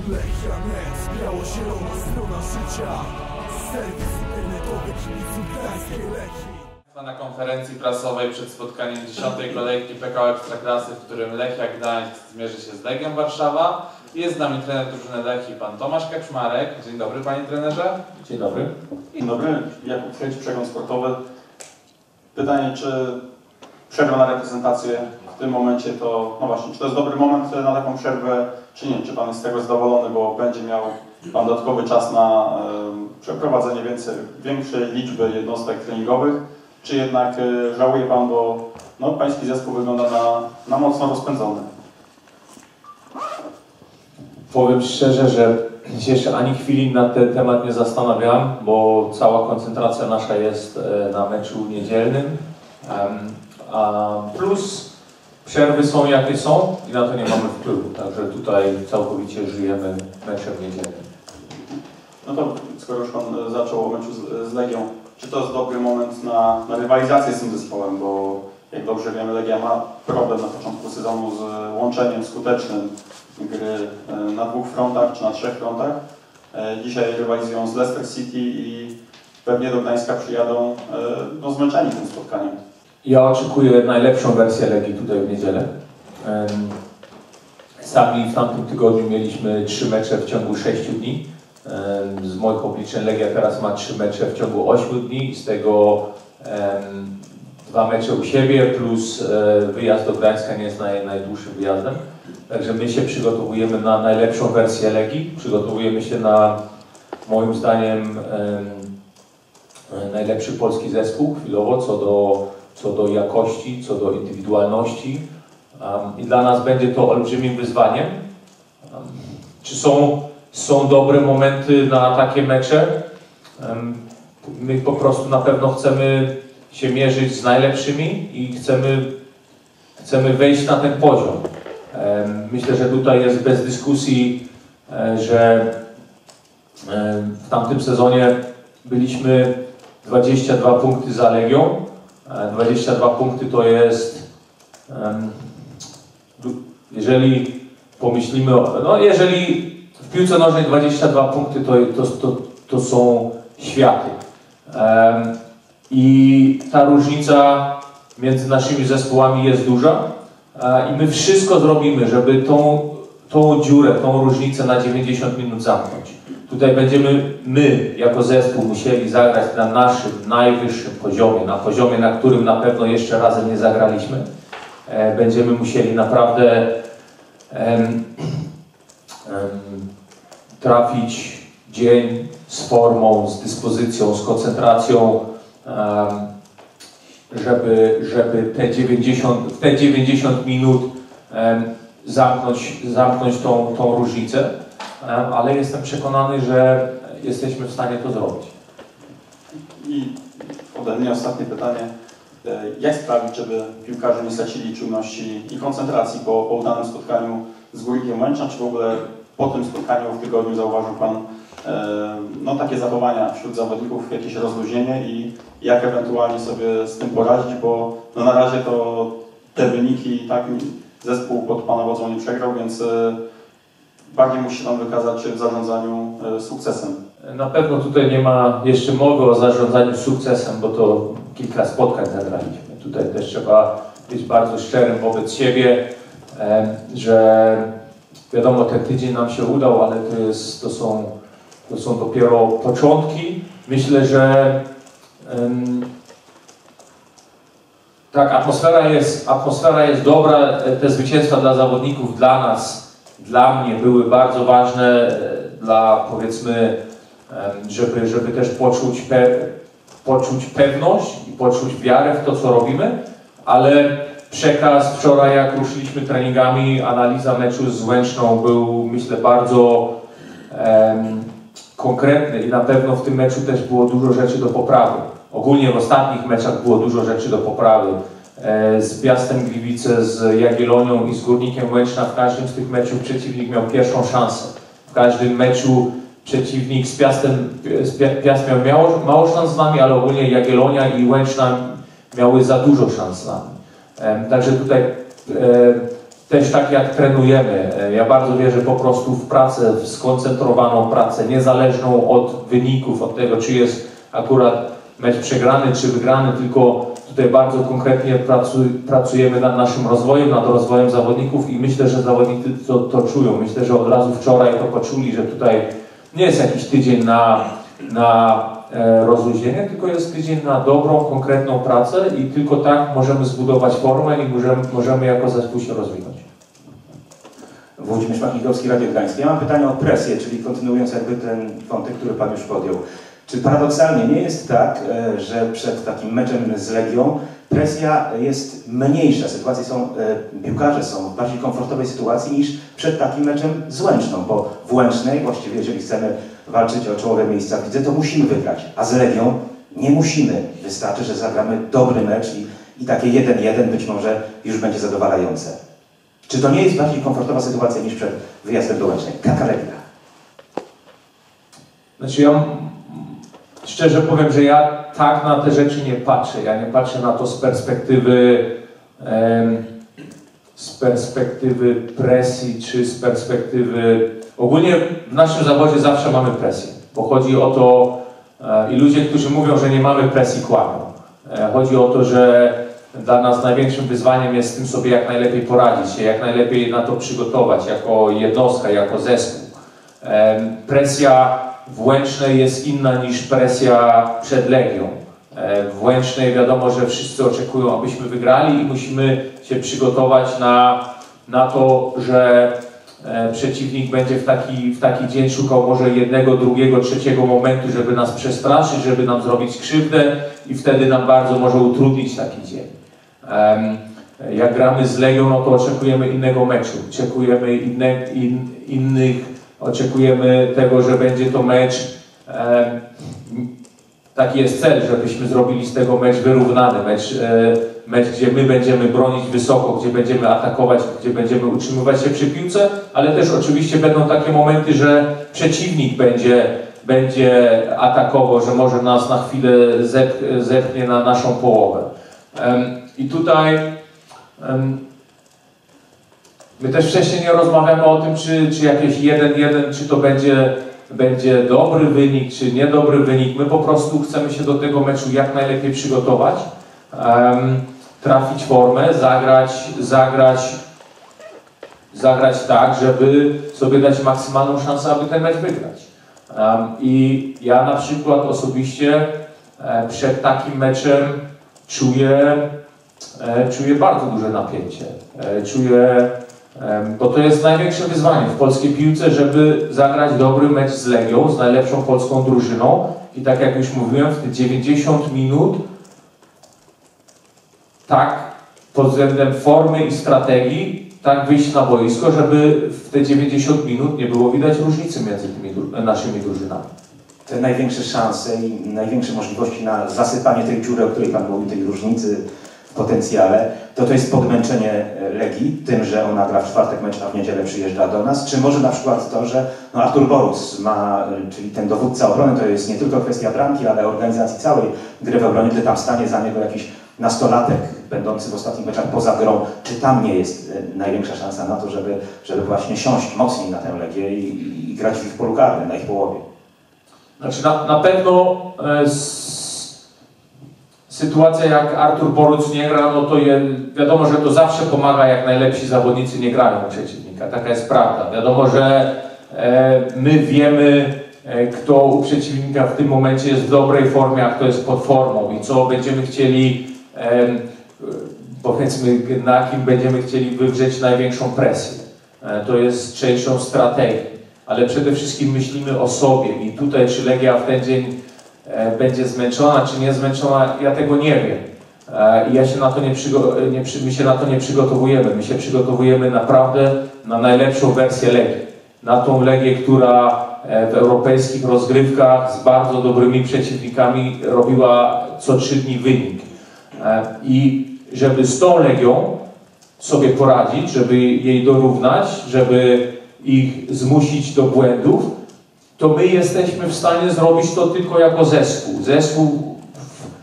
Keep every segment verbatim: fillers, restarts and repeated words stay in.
Lechia Net, biało-zielona strona życia. Serwis internetowy kibiców Gdańskiej Lechii. Na konferencji prasowej przed spotkaniem dziesiątej kolejki P K O Ekstraklasy, w którym Lechia Gdańsk zmierzy się z Legią Warszawa. Jest z nami trener drużyny Lechii, pan Tomasz Kaczmarek. Dzień dobry, panie trenerze. Dzień dobry. Dzień dobry. Jakub Fryć, Przegląd Sportowy. Pytanie, czy przerwa na reprezentację w tym momencie to, no właśnie, czy to jest dobry moment na taką przerwę, czy nie? Czy pan jest z tego zadowolony, bo będzie miał pan dodatkowy czas na y, przeprowadzenie więcej, większej liczby jednostek treningowych, czy jednak y, żałuje pan, bo no, pański zespół wygląda na, na mocno rozpędzony? Powiem szczerze, że się jeszcze ani chwili na ten temat nie zastanawiam, bo cała koncentracja nasza jest na meczu niedzielnym, a plus przerwy są jakie są i na to nie mamy wpływu, także tutaj całkowicie żyjemy meczem niedzielnym. No to skoro już pan zaczął o meczu z, z Legią, czy to jest dobry moment na, na rywalizację z tym zespołem, bo jak dobrze wiemy, Legia ma problem na początku sezonu z łączeniem skutecznym gry na dwóch frontach czy na trzech frontach. Dzisiaj rywalizują z Leicester City i pewnie do Gdańska przyjadą no, zmęczeni tym spotkaniem. Ja oczekuję najlepszą wersję Legii tutaj w niedzielę. Sami w tamtym tygodniu mieliśmy trzy mecze w ciągu sześciu dni. Z moich obliczeń Legia teraz ma trzy mecze w ciągu ośmiu dni, z tego dwa mecze u siebie plus wyjazd do Gdańska nie jest naj, najdłuższym wyjazdem. Także my się przygotowujemy na najlepszą wersję Legii. Przygotowujemy się na, moim zdaniem, najlepszy polski zespół chwilowo co do, co do jakości, co do indywidualności. I dla nas będzie to olbrzymim wyzwaniem. Czy są, są dobre momenty na takie mecze? My po prostu na pewno chcemy się mierzyć z najlepszymi i chcemy, chcemy wejść na ten poziom. Myślę, że tutaj jest bez dyskusji, że w tamtym sezonie byliśmy dwadzieścia dwa punkty za Legią. dwadzieścia dwa punkty to jest, jeżeli pomyślimy, no jeżeli w piłce nożnej dwadzieścia dwa punkty to, to, to, to są światy. I ta różnica między naszymi zespołami jest duża. I my wszystko zrobimy, żeby tą, tą dziurę, tą różnicę na dziewięćdziesiąt minut zamknąć. Tutaj będziemy my, jako zespół, musieli zagrać na naszym najwyższym poziomie, na poziomie, na którym na pewno jeszcze razem nie zagraliśmy. Będziemy musieli naprawdę em, em, trafić dzień z formą, z dyspozycją, z koncentracją, um, żeby, żeby te dziewięćdziesiąt, te dziewięćdziesiąt minut um, zamknąć, zamknąć tą, tą różnicę, um, ale jestem przekonany, że jesteśmy w stanie to zrobić. I ode mnie ostatnie pytanie. Jak sprawić, żeby piłkarze nie stracili czujności i koncentracji po, po udanym spotkaniu z Górnikiem Łęczna, czy w ogóle po tym spotkaniu w tygodniu zauważył pan e, no, takie zachowania wśród zawodników, jakieś rozluźnienie i jak ewentualnie sobie z tym poradzić, bo no, na razie to te wyniki tak zespół pod pana wodzą nie przegrał, więc e, bardziej musi tam wykazać w zarządzaniu e, sukcesem. Na pewno tutaj nie ma jeszcze mowy o zarządzaniu sukcesem, bo to kilka spotkań zagraliśmy. Tutaj też trzeba być bardzo szczerym wobec siebie, że wiadomo, ten tydzień nam się udał, ale to, jest, to, są, to są dopiero początki. Myślę, że um, tak, atmosfera jest, atmosfera jest dobra. Te zwycięstwa dla zawodników, dla nas, dla mnie były bardzo ważne, dla powiedzmy, żeby, żeby też poczuć, pe, poczuć pewność i poczuć wiarę w to, co robimy, ale przekaz wczoraj, jak ruszyliśmy treningami, analiza meczu z Łęczną był, myślę, bardzo um, konkretny i na pewno w tym meczu też było dużo rzeczy do poprawy. Ogólnie w ostatnich meczach było dużo rzeczy do poprawy. E, z Piastem Gliwice, z Jagiellonią i z Górnikiem Łęczna w każdym z tych meczów przeciwnik miał pierwszą szansę. W każdym meczu przeciwnik z Piastem, z Piast miał mało, mało szans z nami, ale ogólnie Jagiellonia i Łęczna miały za dużo szans z nami. E, także tutaj e, też tak jak trenujemy. Ja bardzo wierzę po prostu w pracę, w skoncentrowaną pracę, niezależną od wyników, od tego, czy jest akurat mecz przegrany, czy wygrany, tylko tutaj bardzo konkretnie pracuj, pracujemy nad naszym rozwojem, nad rozwojem zawodników i myślę, że zawodnicy to, to czują. Myślę, że od razu wczoraj to poczuli, że tutaj nie jest jakiś tydzień na, na e, rozluźnienie, tylko jest tydzień na dobrą, konkretną pracę i tylko tak możemy zbudować formę i możemy, możemy jako zespół się rozwinąć. Włodzimierz Machnikowski, Radio Gdańskie. Ja mam pytanie o presję, czyli kontynuując jakby ten wątek, który Pan już podjął. Czy paradoksalnie nie jest tak, że przed takim meczem z Legią presja jest mniejsza, sytuacje są, piłkarze są w bardziej komfortowej sytuacji niż przed takim meczem z Łęczną, bo w Łęcznej właściwie, jeżeli chcemy walczyć o czołowe miejsca w lidze, to musimy wygrać, a z Legią nie musimy. Wystarczy, że zagramy dobry mecz i, i takie jeden jeden być może już będzie zadowalające. Czy to nie jest bardziej komfortowa sytuacja niż przed wyjazdem do Łęcznej? Taka Legia. Znaczy ja szczerze powiem, że ja tak na te rzeczy nie patrzę. Ja nie patrzę na to z perspektywy em, z perspektywy presji, czy z perspektywy... Ogólnie w naszym zawodzie zawsze mamy presję, bo chodzi o to e, i ludzie, którzy mówią, że nie mamy presji, kłamią. E, chodzi o to, że dla nas największym wyzwaniem jest z tym sobie jak najlepiej poradzić się, jak najlepiej na to przygotować, jako jednostka, jako zespół. E, presja w Łęcznej jest inna niż presja przed Legią. W Łęcznej wiadomo, że wszyscy oczekują, abyśmy wygrali i musimy się przygotować na, na to, że przeciwnik będzie w taki, w taki dzień szukał może jednego, drugiego, trzeciego momentu, żeby nas przestraszyć, żeby nam zrobić krzywdę i wtedy nam bardzo może utrudnić taki dzień. Jak gramy z Legią, no to oczekujemy innego meczu, oczekujemy inne, in, innych Oczekujemy tego, że będzie to mecz, e, taki jest cel, żebyśmy zrobili z tego mecz wyrównany, mecz, e, mecz, gdzie my będziemy bronić wysoko, gdzie będziemy atakować, gdzie będziemy utrzymywać się przy piłce, ale też oczywiście będą takie momenty, że przeciwnik będzie, będzie atakował, że może nas na chwilę zep, zepchnie na naszą połowę. E, I tutaj e, my też wcześniej nie rozmawiamy o tym, czy, czy jakieś jeden jeden, czy to będzie, będzie dobry wynik, czy niedobry wynik. My po prostu chcemy się do tego meczu jak najlepiej przygotować, um, trafić formę, zagrać, zagrać, zagrać tak, żeby sobie dać maksymalną szansę, aby ten mecz wygrać. Um, I ja na przykład osobiście e, przed takim meczem czuję, e, czuję bardzo duże napięcie. E, czuję Bo to jest największe wyzwanie w polskiej piłce, żeby zagrać dobry mecz z Legią, z najlepszą polską drużyną i tak jak już mówiłem, w te dziewięćdziesiąt minut tak pod względem formy i strategii tak wyjść na boisko, żeby w te dziewięćdziesiąt minut nie było widać różnicy między tymi naszymi drużynami. Te największe szanse i największe możliwości na zasypanie tej dziury, o której Pan mówił, tej różnicy w potencjale, to to jest podmęczenie Legii tym, że ona gra w czwartek mecz, a w niedzielę przyjeżdża do nas, czy może na przykład to, że no Artur Boruc ma, czyli ten dowódca obrony, to jest nie tylko kwestia bramki, ale organizacji całej gry w obronie, gdy tam stanie za niego jakiś nastolatek będący w ostatnich meczach poza grą, czy tam nie jest największa szansa na to, żeby, żeby właśnie siąść mocniej na tę Legię i, i, i grać w ich polu karnym, na ich połowie? Znaczy na, na pewno e, s, sytuacja jak Artur Boruc nie gra, no to je, wiadomo, że to zawsze pomaga, jak najlepsi zawodnicy nie grają u przeciwnika. Taka jest prawda. Wiadomo, że e, my wiemy, e, kto u przeciwnika w tym momencie jest w dobrej formie, a kto jest pod formą i co będziemy chcieli, e, powiedzmy, na kim będziemy chcieli wywrzeć największą presję. E, to jest częścią strategii. Ale przede wszystkim myślimy o sobie i tutaj czy Legia w ten dzień e, będzie zmęczona, czy nie zmęczona, ja tego nie wiem. E, ja się na to nie, przygo- nie przy- my się na to nie przygotowujemy. My się przygotowujemy naprawdę na najlepszą wersję Legii. Na tą Legię, która e, w europejskich rozgrywkach z bardzo dobrymi przeciwnikami robiła co trzy dni wynik. E, I żeby z tą Legią sobie poradzić, żeby jej dorównać, żeby ich zmusić do błędów, to my jesteśmy w stanie zrobić to tylko jako zespół. Zespół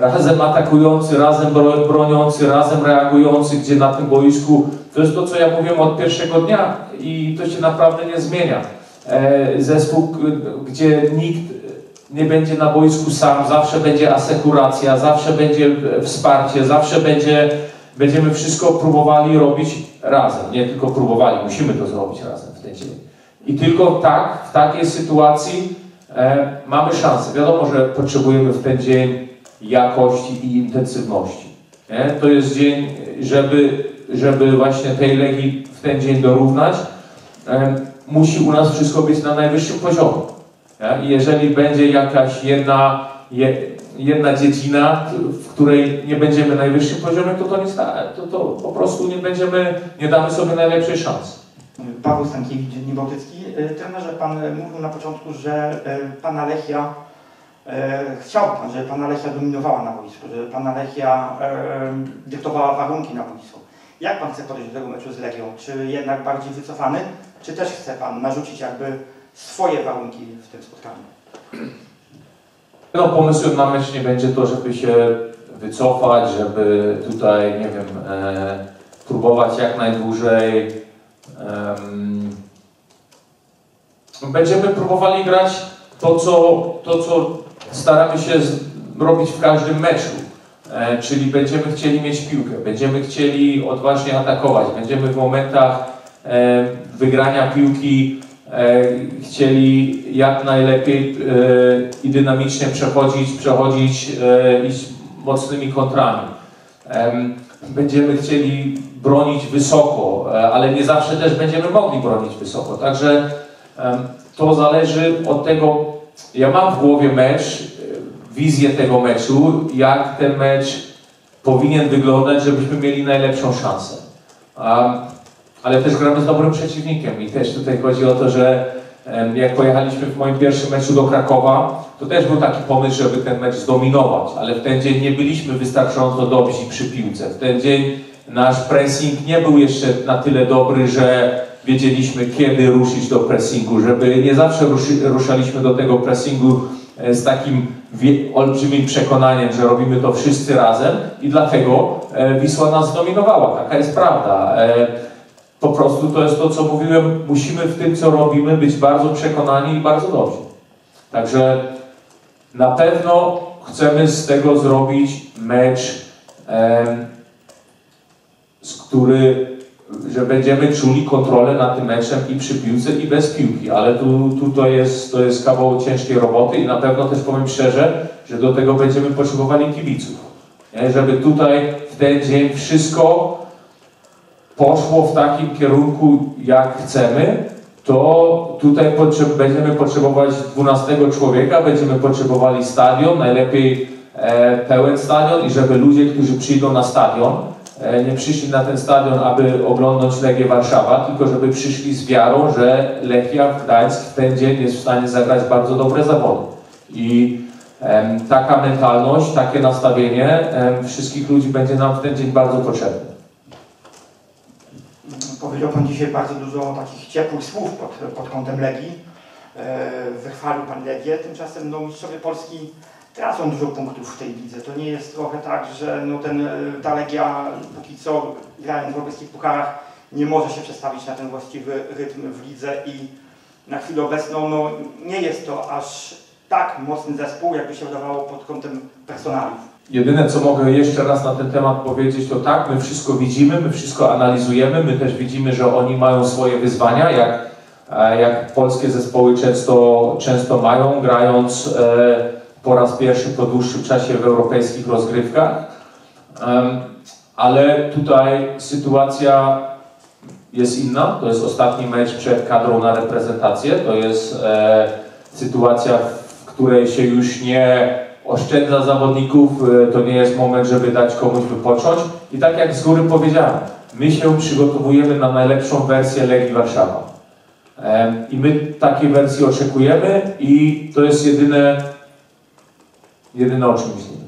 razem atakujący, razem broniący, razem reagujący, gdzie na tym boisku, to jest to, co ja mówiłem od pierwszego dnia i to się naprawdę nie zmienia. Zespół, gdzie nikt nie będzie na boisku sam, zawsze będzie asekuracja, zawsze będzie wsparcie, zawsze będzie, będziemy wszystko próbowali robić razem. Nie tylko próbowali, musimy to zrobić razem w ten dzień. I tylko tak, w takiej sytuacji e, mamy szansę. Wiadomo, że potrzebujemy w ten dzień jakości i intensywności. Nie? To jest dzień, żeby, żeby właśnie tej Legii w ten dzień dorównać. E, musi u nas wszystko być na najwyższym poziomie. Nie? I jeżeli będzie jakaś jedna, je, jedna dziedzina, w której nie będziemy na najwyższym poziomie, to to, nie sta, to to po prostu nie będziemy, nie damy sobie najlepszej szansy. Paweł Stankiewicz, Dziennik Bałtycki. Trenerze, pan mówił na początku, że pana Lechia, chciał pan, żeby pana Lechia dominowała na boisku, żeby pana Lechia dyktowała warunki na boisku. Jak pan chce podejść do tego meczu z Legią? Czy jednak bardziej wycofany, czy też chce pan narzucić jakby swoje warunki w tym spotkaniu? No, pomysłem na mecz nie będzie to, żeby się wycofać, żeby tutaj, nie wiem, e, próbować jak najdłużej. E, będziemy próbowali grać to, co, to, co staramy się z, robić w każdym meczu. E, czyli będziemy chcieli mieć piłkę, będziemy chcieli odważnie atakować, będziemy w momentach e, wygrania piłki e, chcieli jak najlepiej e, i dynamicznie przechodzić, przechodzić e, iść mocnymi kontrami. E, będziemy chcieli bronić wysoko, e, ale nie zawsze też będziemy mogli bronić wysoko. Także e, to zależy od tego, ja mam w głowie mecz, wizję tego meczu, jak ten mecz powinien wyglądać, żebyśmy mieli najlepszą szansę. Um, ale też gramy z dobrym przeciwnikiem i też tutaj chodzi o to, że um, jak pojechaliśmy w moim pierwszym meczu do Krakowa, to też był taki pomysł, żeby ten mecz zdominować, ale w ten dzień nie byliśmy wystarczająco dobrzy przy piłce. W ten dzień nasz pressing nie był jeszcze na tyle dobry, że wiedzieliśmy, kiedy ruszyć do pressingu, żeby nie zawsze ruszy, ruszaliśmy do tego pressingu z takim olbrzymim przekonaniem, że robimy to wszyscy razem i dlatego Wisła nas zdominowała. Taka jest prawda. Po prostu to jest to, co mówiłem, musimy w tym, co robimy, być bardzo przekonani i bardzo dobrzy. Także na pewno chcemy z tego zrobić mecz, z który że będziemy czuli kontrolę nad tym meczem i przy piłce, i bez piłki, ale tu, tu to, jest, to jest kawał ciężkiej roboty i na pewno też powiem szczerze, że do tego będziemy potrzebowali kibiców. Nie? Żeby tutaj w ten dzień wszystko poszło w takim kierunku, jak chcemy, to tutaj potrzeb będziemy potrzebować dwunastego człowieka, będziemy potrzebowali stadion, najlepiej e, pełen stadion i żeby ludzie, którzy przyjdą na stadion, nie przyszli na ten stadion, aby oglądać Legię Warszawa, tylko żeby przyszli z wiarą, że Lechia Gdańsk w ten dzień jest w stanie zagrać bardzo dobre zawody. I em, taka mentalność, takie nastawienie em, wszystkich ludzi będzie nam w ten dzień bardzo potrzebne. Powiedział pan dzisiaj bardzo dużo takich ciepłych słów pod, pod kątem Legii. E, wychwalił pan Legię, tymczasem no, mistrzowie Polski tracą dużo punktów w tej lidze. To nie jest trochę tak, że no ten, ta Legia póki co grając w europejskich pucharach nie może się przestawić na ten właściwy rytm w lidze i na chwilę obecną no, nie jest to aż tak mocny zespół, jakby się wydawało pod kątem personaliów. Jedyne, co mogę jeszcze raz na ten temat powiedzieć, to tak, my wszystko widzimy, my wszystko analizujemy, my też widzimy, że oni mają swoje wyzwania, jak, jak polskie zespoły często, często mają, grając e, po raz pierwszy po dłuższym czasie w europejskich rozgrywkach, um, ale tutaj sytuacja jest inna, to jest ostatni mecz przed kadrą na reprezentację, to jest e, sytuacja, w której się już nie oszczędza zawodników, e, to nie jest moment, żeby dać komuś wypocząć i tak jak z góry powiedziałem, my się przygotowujemy na najlepszą wersję Legii Warszawa e, i my takiej wersji oczekujemy i to jest jedyne Jedyne o czym myślimy.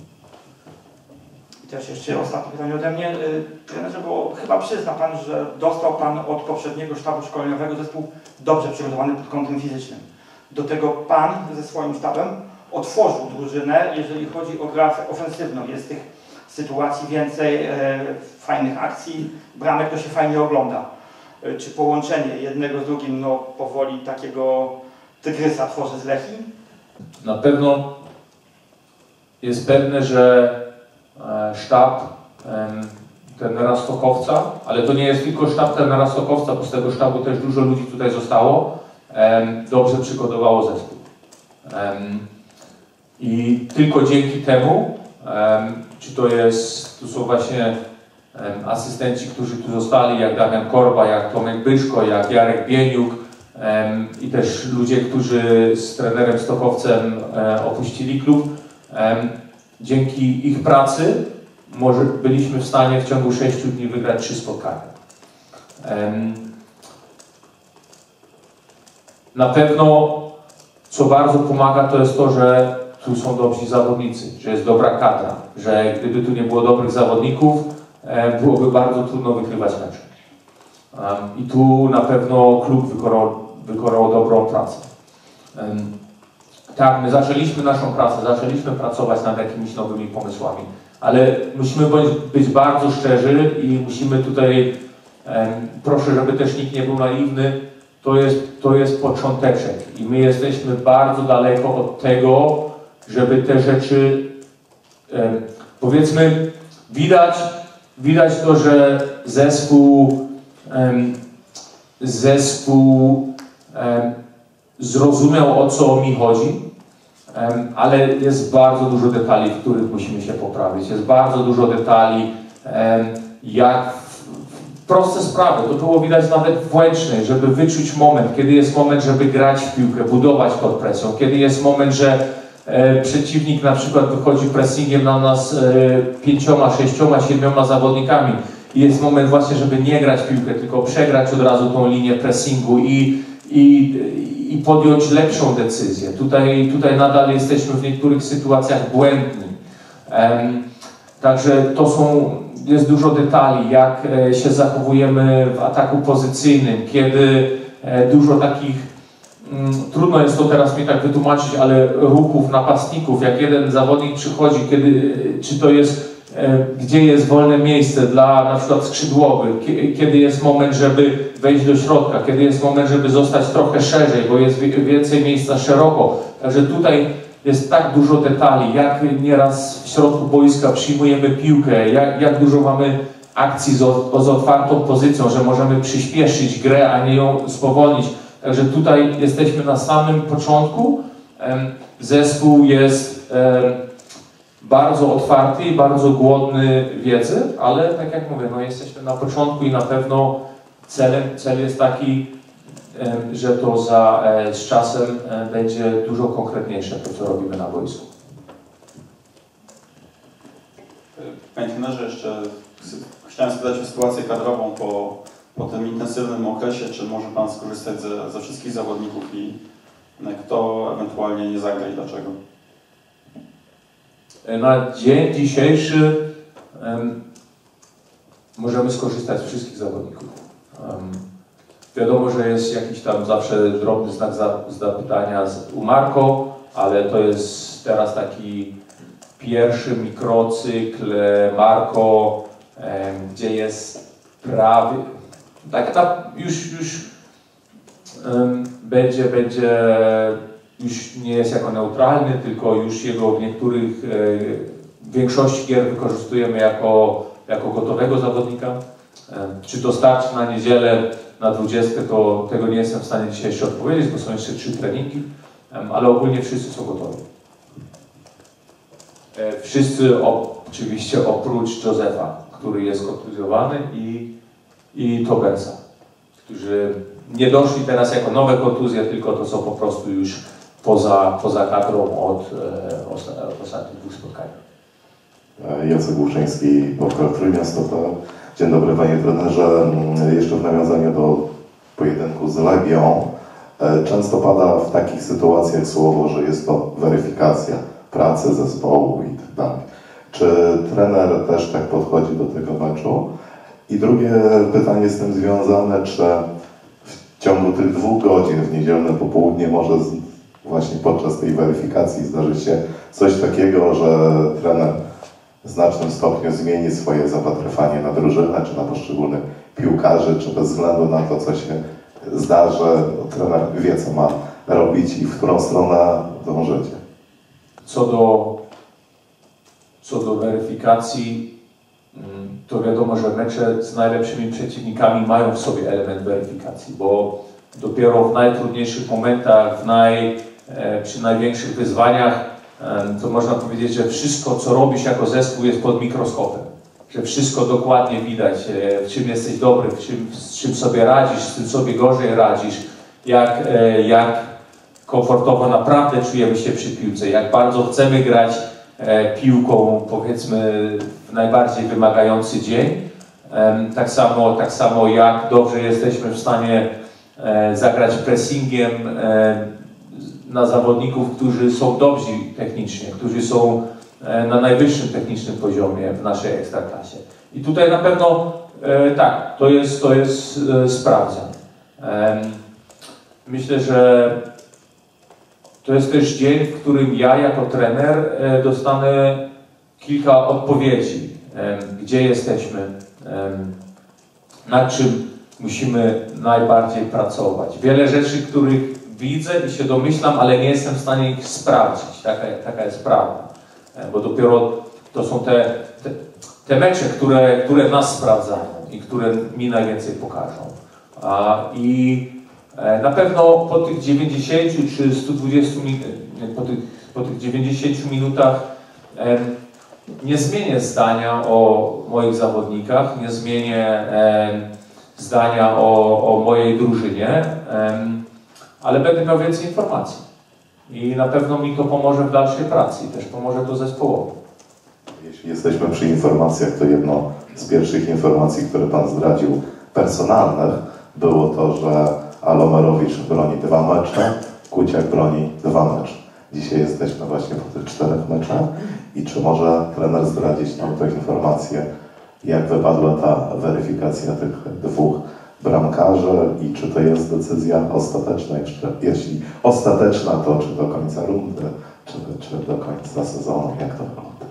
I też jeszcze ostatnie pytanie ode mnie. Trenerze, bo chyba przyzna pan, że dostał pan od poprzedniego sztabu szkoleniowego zespół dobrze przygotowany pod kątem fizycznym. Do tego pan ze swoim sztabem otworzył drużynę, jeżeli chodzi o grę ofensywną. Jest tych sytuacji więcej, e, fajnych akcji, bramek to się fajnie ogląda. E, czy połączenie jednego z drugim, no powoli takiego tygrysa tworzy z Lechii? Na pewno jest pewne, że e, sztab e, trenera Stokowca, ale to nie jest tylko sztab trenera Stokowca, bo z tego sztabu też dużo ludzi tutaj zostało, e, dobrze przygotowało zespół. E, I tylko dzięki temu, e, czy to jest, tu są właśnie e, asystenci, którzy tu zostali, jak Damian Korba, jak Tomek Byszko, jak Jarek Bieniuk, e, i też ludzie, którzy z trenerem Stokowcem e, opuścili klub. E, dzięki ich pracy może byliśmy w stanie w ciągu sześciu dni wygrać trzy spotkania. E, na pewno, co bardzo pomaga, to jest to, że tu są dobrzy zawodnicy, że jest dobra kadra, że gdyby tu nie było dobrych zawodników, e, byłoby bardzo trudno wygrywać mecze. Um, I tu na pewno klub wykonał, wykonał dobrą pracę. Um, tak, my zaczęliśmy naszą pracę, zaczęliśmy pracować nad jakimiś nowymi pomysłami, ale musimy być, być bardzo szczerzy i musimy tutaj, um, proszę, żeby też nikt nie był naiwny, to jest, to jest począteczek i my jesteśmy bardzo daleko od tego, żeby te rzeczy, um, powiedzmy, widać, widać to, że zespół, um, zespół um, zrozumiał, o co mi chodzi, um, ale jest bardzo dużo detali, w których musimy się poprawić. Jest bardzo dużo detali, um, jak w, w proste sprawy, to było widać nawet w Łęcznej, żeby wyczuć moment, kiedy jest moment, żeby grać w piłkę, budować pod presją, kiedy jest moment, że E, przeciwnik na przykład wychodzi pressingiem na nas e, pięcioma, sześcioma, siedmioma zawodnikami i jest moment właśnie, żeby nie grać w piłkę, tylko przegrać od razu tą linię pressingu i, i, i podjąć lepszą decyzję. Tutaj, tutaj nadal jesteśmy w niektórych sytuacjach błędni. E, także to są, jest dużo detali, jak e, się zachowujemy w ataku pozycyjnym, kiedy e, dużo takich trudno jest to teraz mi tak wytłumaczyć, ale ruchów napastników, jak jeden zawodnik przychodzi, kiedy, czy to jest, e, gdzie jest wolne miejsce dla na przykład skrzydłowych, kiedy jest moment, żeby wejść do środka, kiedy jest moment, żeby zostać trochę szerzej, bo jest więcej miejsca szeroko. Także tutaj jest tak dużo detali, jak nieraz w środku boiska przyjmujemy piłkę, jak, jak dużo mamy akcji z, z otwartą pozycją, że możemy przyspieszyć grę, a nie ją spowolnić. Także tutaj jesteśmy na samym początku. Zespół jest bardzo otwarty i bardzo głodny wiedzy, ale tak jak mówię, no jesteśmy na początku i na pewno celem, cel jest taki, że to za, z czasem będzie dużo konkretniejsze to, co robimy na boisku. Panie trenerze, jeszcze chciałem spytać o sytuację kadrową po po tym intensywnym okresie, czy może Pan skorzystać ze, ze wszystkich zawodników i kto ewentualnie nie zagra i dlaczego? Na dzień dzisiejszy um, możemy skorzystać z wszystkich zawodników. Um, wiadomo, że jest jakiś tam zawsze drobny znak zapytania u Marko, ale to jest teraz taki pierwszy mikrocykl Marko, um, gdzie jest prawie tak, tak już, już um, będzie, będzie, już nie jest jako neutralny, tylko już jego w niektórych, e, w większości gier wykorzystujemy jako, jako gotowego zawodnika. E, czy to starczy na niedzielę, na dwudziestkę, to tego nie jestem w stanie dzisiaj jeszcze odpowiedzieć, bo są jeszcze trzy treningi, e, ale ogólnie wszyscy są gotowi. E, wszyscy o, oczywiście oprócz Józefa, który jest kontuzjowany i i Tobersa, którzy nie doszli teraz jako nowe kontuzje, tylko to są po prostu już poza, poza kadrą od e, osta, ostatnich dwóch spotkań. Jacek Łuczyński, portal Trójmiasto kropka p l. Dzień dobry Panie Trenerze. Jeszcze w nawiązaniu do pojedynku z Legią. Często pada w takich sytuacjach słowo, że jest to weryfikacja pracy zespołu i tak dalej. Czy trener też tak podchodzi do tego meczu? I drugie pytanie z tym związane, czy w ciągu tych dwóch godzin w niedzielne popołudnie może właśnie podczas tej weryfikacji zdarzy się coś takiego, że trener w znacznym stopniu zmieni swoje zapatrywanie na drużynę, czy na poszczególnych piłkarzy, czy bez względu na to, co się zdarzy, trener wie, co ma robić i w którą stronę dążycie. Co do, co do weryfikacji, to wiadomo, że mecze z najlepszymi przeciwnikami mają w sobie element weryfikacji, bo dopiero w najtrudniejszych momentach, w naj, przy największych wyzwaniach, to można powiedzieć, że wszystko, co robisz jako zespół, jest pod mikroskopem. Że wszystko dokładnie widać, w czym jesteś dobry, w czym, z czym sobie radzisz, z czym sobie gorzej radzisz, jak, jak komfortowo naprawdę czujemy się przy piłce, jak bardzo chcemy grać piłką, powiedzmy, w najbardziej wymagający dzień. Tak samo, tak samo jak dobrze jesteśmy w stanie zagrać pressingiem na zawodników, którzy są dobrzy technicznie, którzy są na najwyższym technicznym poziomie w naszej ekstraklasie. I tutaj na pewno tak, to jest, to jest sprawdzane. Myślę, że to jest też dzień, w którym ja jako trener dostanę kilka odpowiedzi, gdzie jesteśmy, nad czym musimy najbardziej pracować. Wiele rzeczy, których widzę i się domyślam, ale nie jestem w stanie ich sprawdzić. Taka, taka jest prawda. Bo dopiero to są te, te, te mecze, które, które nas sprawdzają i które mi najwięcej pokażą. A, I na pewno po tych dziewięćdziesięciu czy stu dwudziestu po tych, po tych dziewięćdziesięciu minutach e, nie zmienię zdania o moich zawodnikach, nie zmienię e, zdania o, o mojej drużynie, e, ale będę miał więcej informacji. I na pewno mi to pomoże w dalszej pracy i też pomoże to zespołowi. Jeśli jesteśmy przy informacjach, to jedno z pierwszych informacji, które Pan zdradził, personalnych, było to, że Alomerowicz broni dwa mecze, Kuciak broni dwa mecze. Dzisiaj jesteśmy właśnie po tych czterech meczach i czy może trener zdradzić nam tę informację, jak wypadła ta weryfikacja tych dwóch bramkarzy i czy to jest decyzja ostateczna? Jeszcze, jeśli ostateczna, to czy do końca rundy, czy, czy do końca sezonu? Jak to wygląda?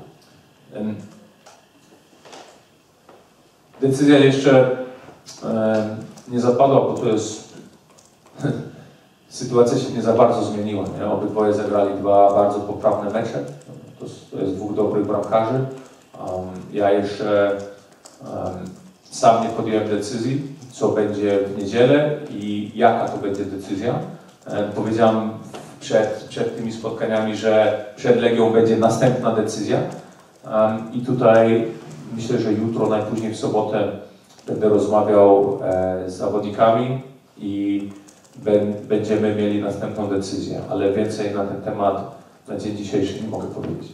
Decyzja jeszcze e, nie zapadła, bo to jest sytuacja się nie za bardzo zmieniła. Nie? Obydwoje zagrali dwa bardzo poprawne mecze. To, to jest dwóch dobrych bramkarzy. Um, ja jeszcze um, sam nie podjąłem decyzji, co będzie w niedzielę i jaka to będzie decyzja. Um, powiedziałem przed, przed tymi spotkaniami, że przed Legią będzie następna decyzja. Um, I tutaj myślę, że jutro, najpóźniej w sobotę będę rozmawiał e, z zawodnikami i będziemy mieli następną decyzję, ale więcej na ten temat na dzień dzisiejszy nie mogę powiedzieć.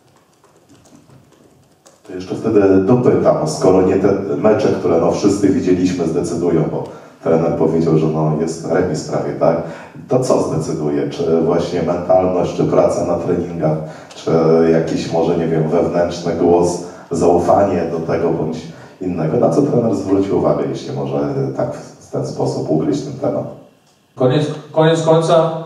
To jeszcze wtedy dopytam, skoro nie te mecze, które no wszyscy widzieliśmy, zdecydują, bo trener powiedział, że no jest remis prawie, tak? To co zdecyduje? Czy właśnie mentalność, czy praca na treningach, czy jakiś może, nie wiem, wewnętrzny głos, zaufanie do tego bądź innego? Na co trener zwróci uwagę, jeśli może tak w ten sposób ugryźć ten temat? Koniec, koniec końca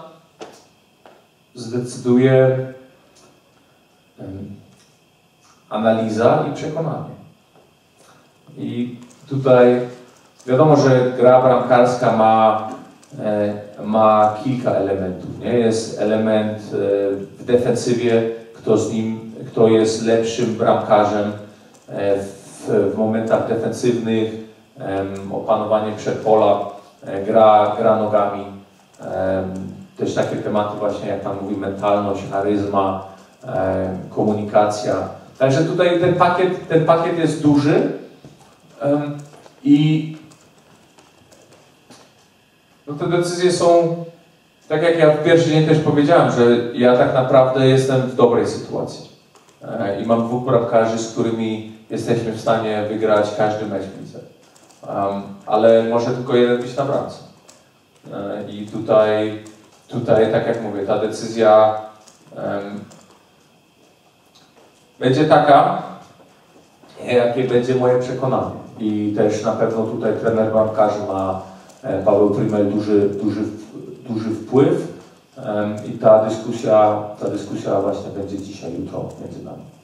zdecyduje um, analiza i przekonanie. I tutaj wiadomo, że gra bramkarska ma, e, ma kilka elementów. Nie? Jest element e, w defensywie, kto z nim, kto jest lepszym bramkarzem e, w, w momentach defensywnych, e, opanowanie przedpola, e, gra, gra nogami. E, też takie tematy właśnie, jak Pan mówi, mentalność, charyzma, e, komunikacja. Także tutaj ten pakiet, ten pakiet jest duży e, i no te decyzje są, tak jak ja w pierwszy dzień też powiedziałem, że ja tak naprawdę jestem w dobrej sytuacji. E, I mam dwóch bramkarzy, z którymi jesteśmy w stanie wygrać każdy mecz w lidze. Um, ale może tylko jeden być na bramce. E, I tutaj, tutaj, tak jak mówię, ta decyzja um, będzie taka, jakie będzie moje przekonanie. I też na pewno tutaj trener bramkarzy ma Paweł Trymel duży, duży, duży wpływ. I ta dyskusja, ta dyskusja właśnie będzie dzisiaj, jutro między nami.